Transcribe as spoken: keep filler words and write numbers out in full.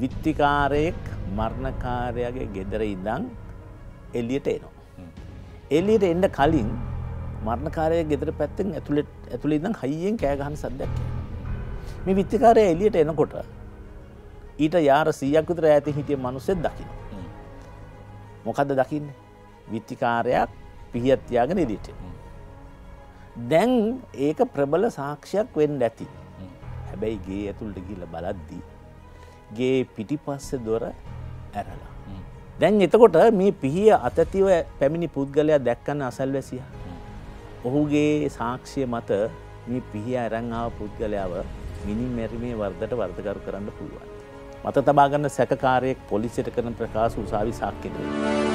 විත්තිකාරයෙක් මරණකාරයාගේ ගෙදර ඉඳන් එළියට එනවා. එළියට එන්න කලින් මරණකාරයාගේ ගෙදර පැත්තෙන් ඇතුළේ ඇතුළේ ඉඳන් හයියෙන් කෑ ගහන සද්දයක් එනවා. මේ විත්තිකාරයා එළියට එනකොට ඊට යාර සීයක් විතර ඈතින් හිටිය මිනිස්සෙක් දකිනවා. මොකද්ද දකින්නේ? විත්තිකාරයා පිහියක් තියාගෙන එළියට එනවා. දැන් ඒක ප්‍රබල සාක්ෂියක් වෙන්න ඇති. හැබැයි ගේ ඇතුළට ගිහිල්ලා බලද්දි ගේ පිටිපස්සේ දොර ඇරලා. දැන් එතකොට මේ පිහිය අතතිව පැමිණි පුද්ගලයා දැක්කන අසල්වැසියා. ඔහුගේ සාක්ෂිය මත මේ පිහිය අරන් ආව පුද්ගලයාව මිනි මැරීමේ වරදට වරදකරු කරන්න පුළුවන්. මත තබා ගන්න සැකකාරයෙක් පොලිසියට කරන ප්‍රකාශ උසාවි සාක්ෂි දෙනවා.